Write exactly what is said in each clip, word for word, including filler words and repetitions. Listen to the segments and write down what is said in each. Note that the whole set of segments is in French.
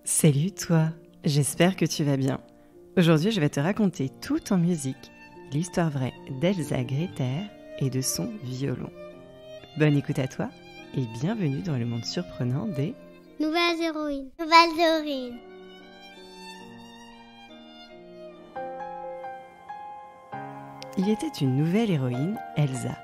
Salut toi, j'espère que tu vas bien. Aujourd'hui, je vais te raconter tout en musique l'histoire vraie d'Elsa Greyter et de son violon. Bonne écoute à toi et bienvenue dans le monde surprenant des Nouvelles héroïnes. Nouvelles héroïnes. Il était une nouvelle héroïne, Elsa.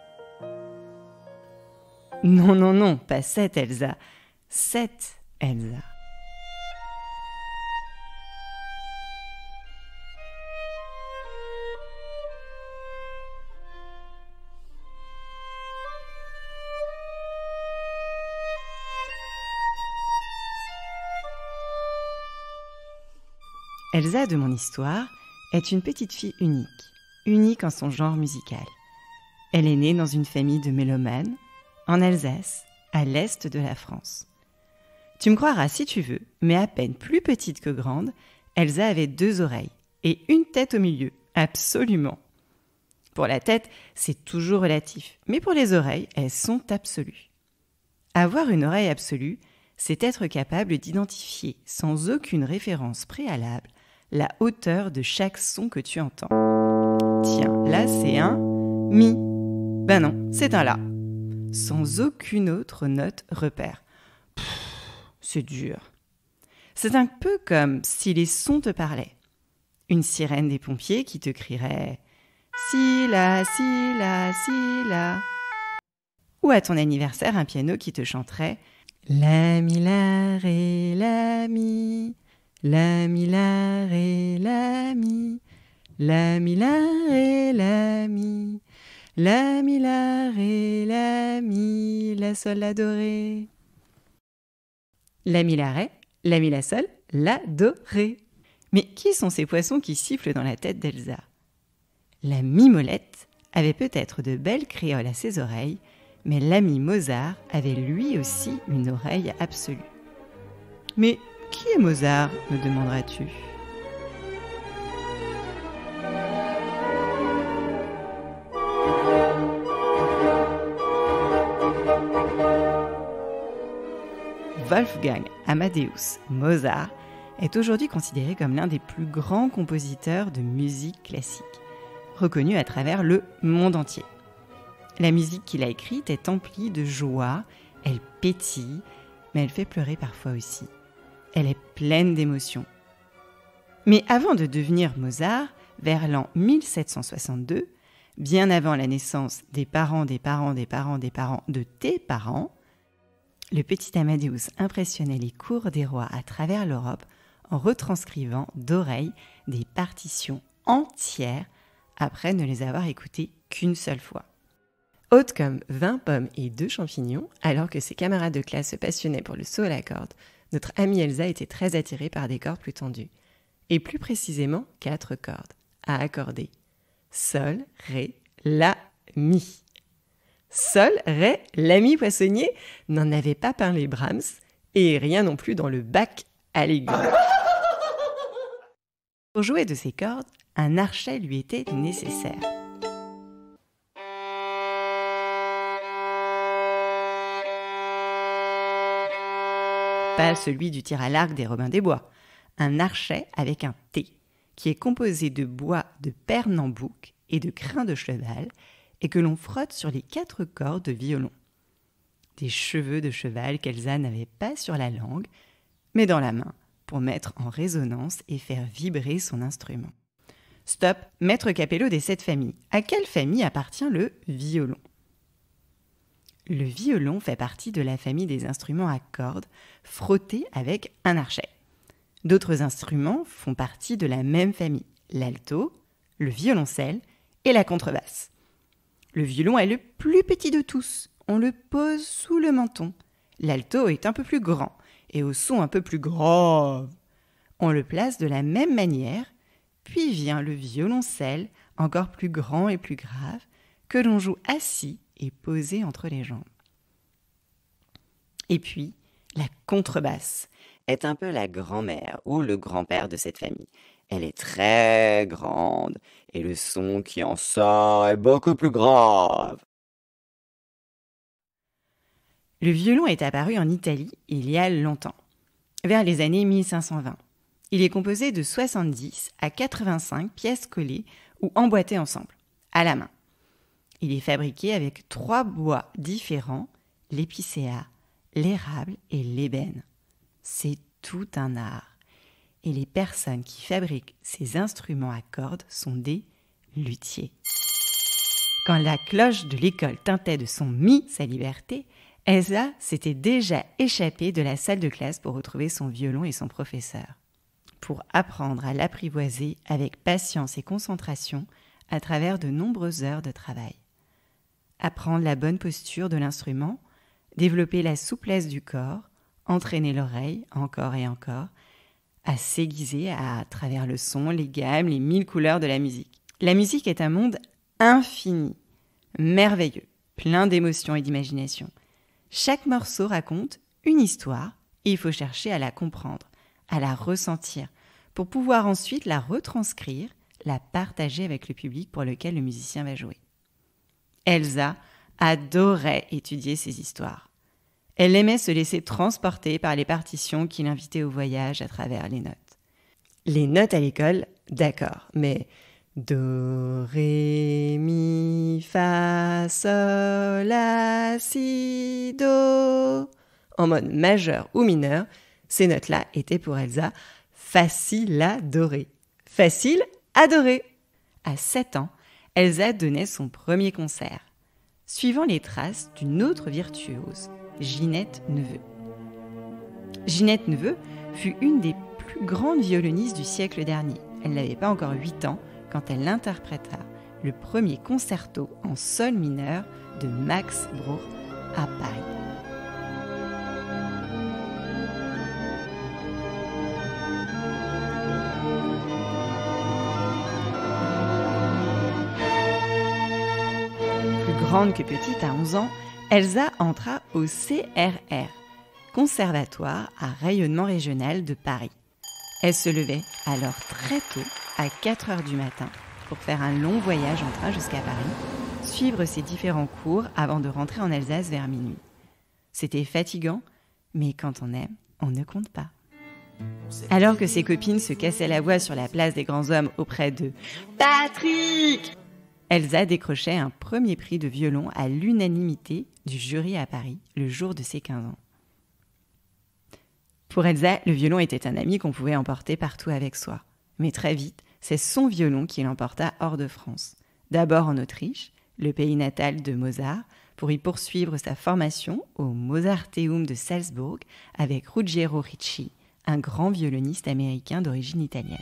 Non, non, non, pas cette Elsa, cette Elsa. Elsa de mon histoire est une petite fille unique, unique en son genre musical. Elle est née dans une famille de mélomanes, en Alsace, à l'est de la France. Tu me croiras si tu veux, mais à peine plus petite que grande, Elsa avait deux oreilles et une tête au milieu, absolument. Pour la tête, c'est toujours relatif, mais pour les oreilles, elles sont absolues. Avoir une oreille absolue, c'est être capable d'identifier, sans aucune référence préalable, la hauteur de chaque son que tu entends. Tiens, là c'est un mi. Ben non, c'est un la. Sans aucune autre note repère. Pff, c'est dur. C'est un peu comme si les sons te parlaient. Une sirène des pompiers qui te crierait « Si la, si la, si la ». Ou à ton anniversaire, un piano qui te chanterait « La, mi, la, ré, la, mi ». La, mi, la, ré, la, mi. La, mi, la, ré, la, mi. La, mi, la, ré, la, mi. La, sol, la, do, ré. La, mi, la, ré, la, mi, la, sol, la, do, ré. Mais qui sont ces poissons qui sifflent dans la tête d'Elsa ? La mimolette avait peut-être de belles créoles à ses oreilles, mais l'ami Mozart avait lui aussi une oreille absolue. Mais qui est Mozart, me demanderas-tu ? Wolfgang Amadeus Mozart est aujourd'hui considéré comme l'un des plus grands compositeurs de musique classique, reconnu à travers le monde entier. La musique qu'il a écrite est emplie de joie, elle pétille, mais elle fait pleurer parfois aussi. Elle est pleine d'émotions. Mais avant de devenir Mozart, vers l'an mille sept cent soixante-deux, bien avant la naissance des parents des parents des parents des parents de tes parents, le petit Amadeus impressionnait les cours des rois à travers l'Europe en retranscrivant d'oreilles des partitions entières après ne les avoir écoutées qu'une seule fois. Haute comme vingt pommes et deux champignons, alors que ses camarades de classe se passionnaient pour le saut à la corde, notre amie Elsa était très attirée par des cordes plus tendues. Et plus précisément, quatre cordes à accorder. Sol, ré, la, mi. Sol, ré, la, mi poissonnier n'en avait pas parlé Brahms, et rien non plus dans le bac à légumes. Pour jouer de ces cordes, un archet lui était nécessaire. Pas celui du tir à l'arc des Robins des Bois, un archet avec un T, qui est composé de bois de pernambouc et de crin de cheval, et que l'on frotte sur les quatre cordes de violon. Des cheveux de cheval qu'Elsa n'avait pas sur la langue, mais dans la main, pour mettre en résonance et faire vibrer son instrument. Stop, maître Capello des sept familles. À quelle famille appartient le violon ? Le violon fait partie de la famille des instruments à cordes frottés avec un archet. D'autres instruments font partie de la même famille, l'alto, le violoncelle et la contrebasse. Le violon est le plus petit de tous, on le pose sous le menton. L'alto est un peu plus grand et au son un peu plus grave. On le place de la même manière, puis vient le violoncelle, encore plus grand et plus grave, que l'on joue assis et posé entre les jambes. Et puis, la contrebasse est un peu la grand-mère ou le grand-père de cette famille. Elle est très grande et le son qui en sort est beaucoup plus grave. Le violon est apparu en Italie il y a longtemps. vers les années mille cinq cent vingt. Il est composé de soixante-dix à quatre-vingt-cinq pièces collées ou emboîtées ensemble, à la main. Il est fabriqué avec trois bois différents, l'épicéa, l'érable et l'ébène. C'est tout un art. Et les personnes qui fabriquent ces instruments à cordes sont des luthiers. Quand la cloche de l'école tintait de son mi sa liberté, Elsa s'était déjà échappée de la salle de classe pour retrouver son violon et son professeur, pour apprendre à l'apprivoiser avec patience et concentration à travers de nombreuses heures de travail. Apprendre la bonne posture de l'instrument, développer la souplesse du corps, entraîner l'oreille encore et encore, à s'aiguiser à travers le son, les gammes, les mille couleurs de la musique. La musique est un monde infini, merveilleux, plein d'émotions et d'imagination. Chaque morceau raconte une histoire et il faut chercher à la comprendre, à la ressentir, pour pouvoir ensuite la retranscrire, la partager avec le public pour lequel le musicien va jouer. Elsa adorait étudier ces histoires. Elle aimait se laisser transporter par les partitions qui l'invitaient au voyage à travers les notes. Les notes à l'école, d'accord, mais do, ré, mi, fa, sol, la, si, do. En mode majeur ou mineur, ces notes-là étaient pour Elsa faciles à adorer. Facile à adorer. À sept ans, Elsa donnait son premier concert, suivant les traces d'une autre virtuose, Ginette Neveu. Ginette Neveu fut une des plus grandes violonistes du siècle dernier. Elle n'avait pas encore huit ans quand elle interpréta le premier concerto en sol mineur de Max Bruch à Paris. Plus grande que petite, à onze ans, Elsa entra au C R R, Conservatoire à rayonnement régional de Paris. Elle se levait alors très tôt, à quatre heures du matin, pour faire un long voyage en train jusqu'à Paris, suivre ses différents cours avant de rentrer en Alsace vers minuit. C'était fatigant, mais quand on aime, on ne compte pas. Alors que ses copines se cassaient la voix sur la place des grands hommes auprès de « Patrick !», Elsa décrochait un premier prix de violon à l'unanimité du jury à Paris le jour de ses quinze ans. Pour Elsa, le violon était un ami qu'on pouvait emporter partout avec soi. Mais très vite, c'est son violon qui l'emporta hors de France. D'abord en Autriche, le pays natal de Mozart, pour y poursuivre sa formation au Mozarteum de Salzbourg avec Ruggiero Ricci, un grand violoniste américain d'origine italienne.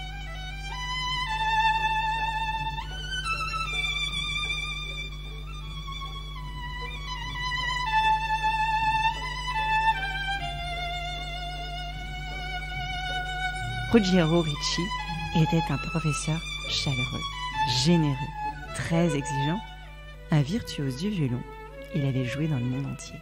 Ruggiero Ricci était un professeur chaleureux, généreux, très exigeant, un virtuose du violon. Il avait joué dans le monde entier.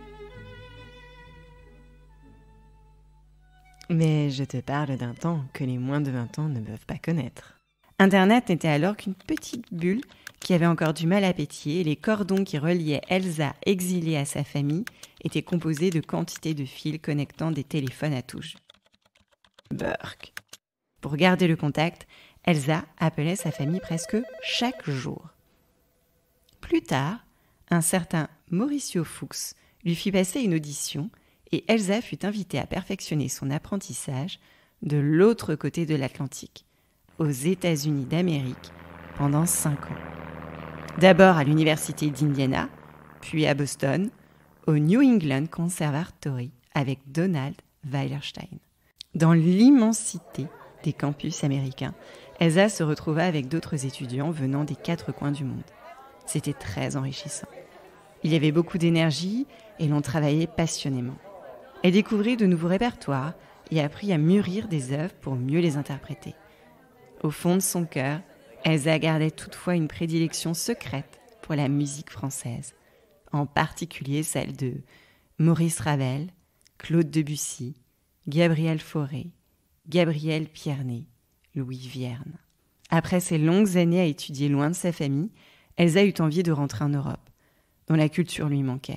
Mais je te parle d'un temps que les moins de vingt ans ne peuvent pas connaître. Internet n'était alors qu'une petite bulle qui avait encore du mal à pétiller et les cordons qui reliaient Elsa exilée à sa famille étaient composés de quantités de fils connectant des téléphones à touches. Burk. Pour garder le contact, Elsa appelait sa famille presque chaque jour. Plus tard, un certain Mauricio Fuchs lui fit passer une audition et Elsa fut invitée à perfectionner son apprentissage de l'autre côté de l'Atlantique, aux États-Unis d'Amérique, pendant cinq ans. D'abord à l'université d'Indiana, puis à Boston, au New England Conservatory avec Donald Weilerstein. Dans l'immensité des campus américains, Elsa se retrouva avec d'autres étudiants venant des quatre coins du monde. C'était très enrichissant. Il y avait beaucoup d'énergie et l'on travaillait passionnément. Elle découvrit de nouveaux répertoires et apprit à mûrir des œuvres pour mieux les interpréter. Au fond de son cœur, Elsa gardait toutefois une prédilection secrète pour la musique française, en particulier celle de Maurice Ravel, Claude Debussy, Gabriel Fauré, Gabriel Pierné, Louis Vierne. Après ces longues années à étudier loin de sa famille, Elsa eut envie de rentrer en Europe, dont la culture lui manquait.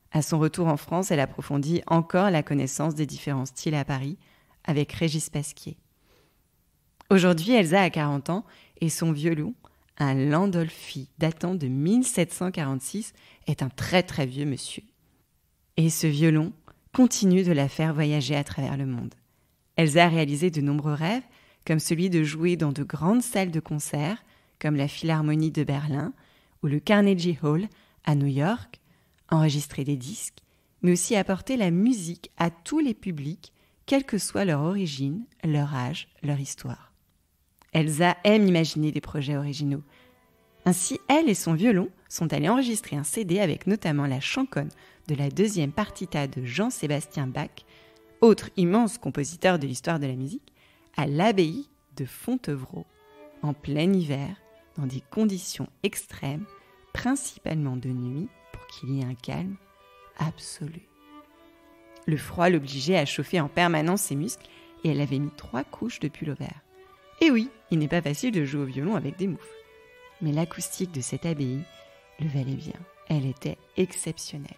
À son retour en France, elle approfondit encore la connaissance des différents styles à Paris avec Régis Pasquier. Aujourd'hui, Elsa a quarante ans et son violon, un Landolfi datant de mille sept cent quarante-six, est un très très vieux monsieur. Et ce violon continue de la faire voyager à travers le monde. Elsa a réalisé de nombreux rêves, comme celui de jouer dans de grandes salles de concert, comme la Philharmonie de Berlin ou le Carnegie Hall à New York, enregistrer des disques, mais aussi apporter la musique à tous les publics, quelle que soit leur origine, leur âge, leur histoire. Elsa aime imaginer des projets originaux. Ainsi, elle et son violon sont allés enregistrer un C D avec notamment la chansonne de la deuxième partita de Jean-Sébastien Bach, autre immense compositeur de l'histoire de la musique, à l'abbaye de Fontevraud, en plein hiver, dans des conditions extrêmes, principalement de nuit, pour qu'il y ait un calme absolu. Le froid l'obligeait à chauffer en permanence ses muscles et elle avait mis trois couches de pullover. Et oui, il n'est pas facile de jouer au violon avec des moufles. Mais l'acoustique de cette abbaye le valait bien. Elle était exceptionnelle.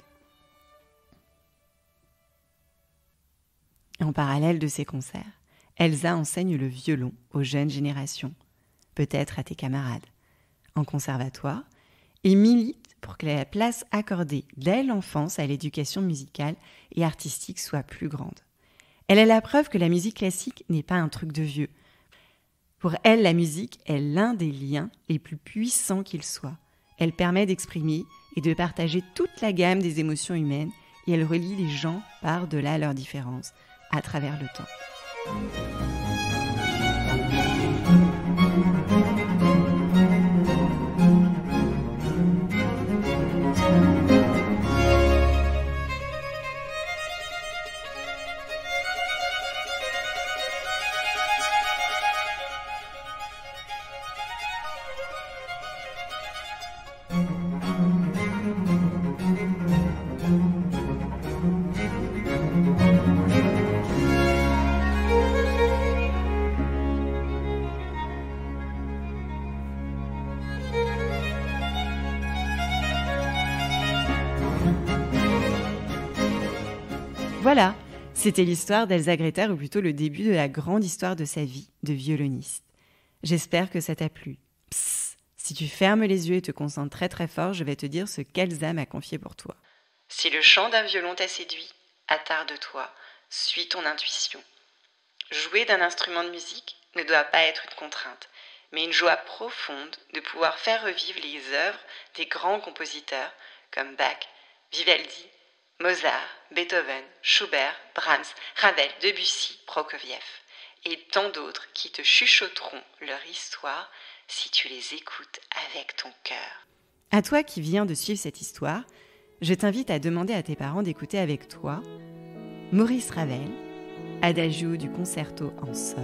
En parallèle de ces concerts, Elsa enseigne le violon aux jeunes générations, peut-être à tes camarades, en conservatoire, et milite pour que la place accordée dès l'enfance à l'éducation musicale et artistique soit plus grande. Elle est la preuve que la musique classique n'est pas un truc de vieux. Pour elle, la musique est l'un des liens les plus puissants qu'il soit. Elle permet d'exprimer et de partager toute la gamme des émotions humaines et elle relie les gens par-delà leurs différences à travers le temps. Voilà, c'était l'histoire d'Elsa Greta, ou plutôt le début de la grande histoire de sa vie de violoniste. J'espère que ça t'a plu. Psst, si tu fermes les yeux et te concentres très très fort, je vais te dire ce qu'Elsa m'a confié pour toi. Si le chant d'un violon t'a séduit, attarde-toi, suis ton intuition. Jouer d'un instrument de musique ne doit pas être une contrainte, mais une joie profonde de pouvoir faire revivre les œuvres des grands compositeurs comme Bach, Vivaldi, Mozart, Beethoven, Schubert, Brahms, Ravel, Debussy, Prokofiev et tant d'autres qui te chuchoteront leur histoire si tu les écoutes avec ton cœur. À toi qui viens de suivre cette histoire, je t'invite à demander à tes parents d'écouter avec toi Maurice Ravel, Adagio du concerto en sol,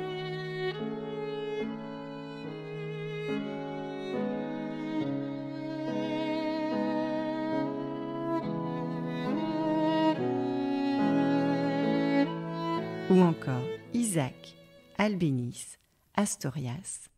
ou encore Isaac, Albéniz, Astorias.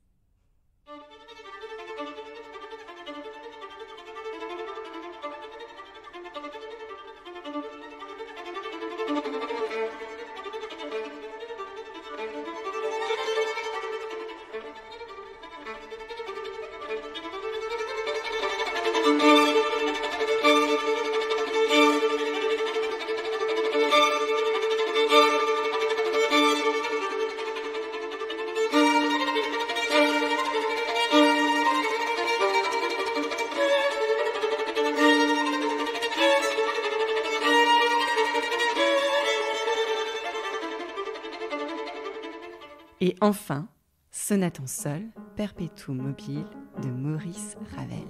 Et enfin, Sonate en sol, Perpetuum mobile de Maurice Ravel.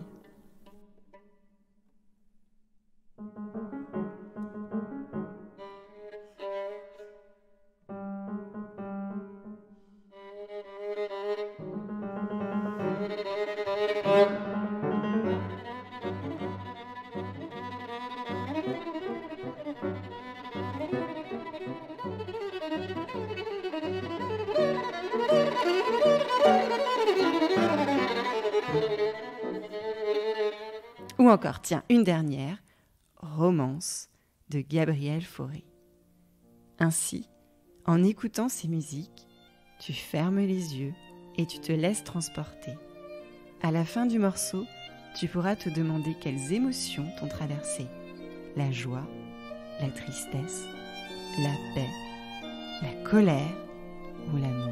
Ou encore, tiens, une dernière, Romance de Gabriel Fauré. Ainsi, en écoutant ces musiques, tu fermes les yeux et tu te laisses transporter. À la fin du morceau, tu pourras te demander quelles émotions t'ont traversé. La joie, la tristesse, la paix, la colère ou l'amour.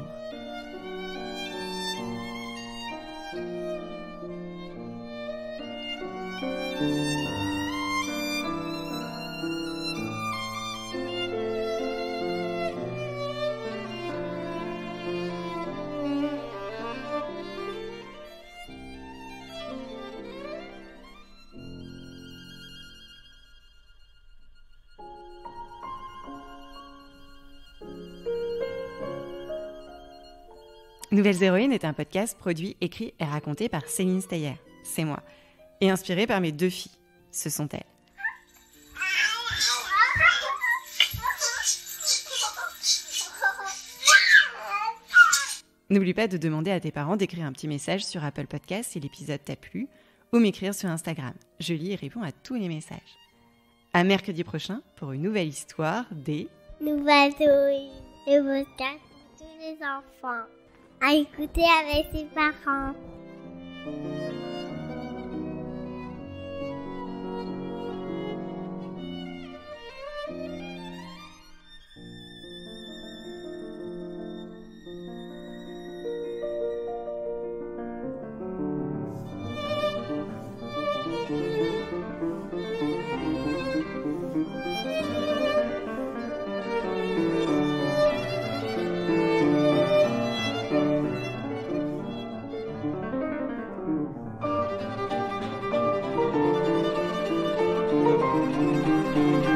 Nouvelles Héroïnes est un podcast produit, écrit et raconté par Céline Steyer, c'est moi, et inspiré par mes deux filles, ce sont elles. N'oublie pas de demander à tes parents d'écrire un petit message sur Apple Podcasts si l'épisode t'a plu, ou m'écrire sur Instagram. Je lis et réponds à tous les messages. À mercredi prochain pour une nouvelle histoire des Nouvelles Héroïnes, le podcast pour tous les enfants. À écouter avec ses parents.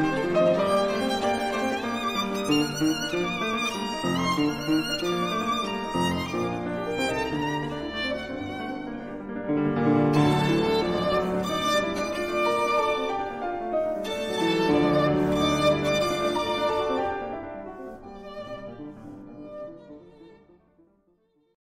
Thank you.